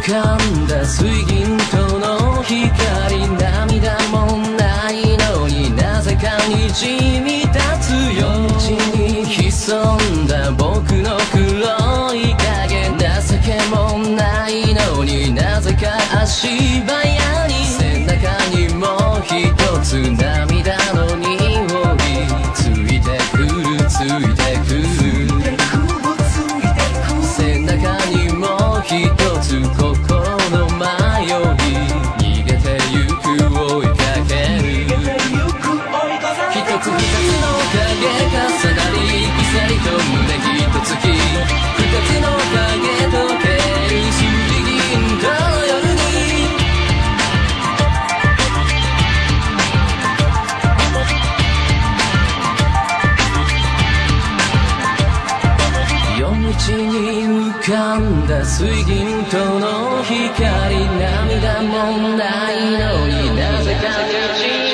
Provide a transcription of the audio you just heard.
かんだ水銀灯の光、涙もないのになぜかにじみ立つよ。道に潜んだ僕の黒い影、情けもないのになぜか足早に、背中にも一つ涙の匂いついてくるついてくる、背中にも一つ心迷い、逃げてゆく追いかける、一つ二つの影重なり、鎖と胸一つき、二つの影とける水銀灯の夜に、夜道に浮かんだ水銀灯の光、涙もないのになぜか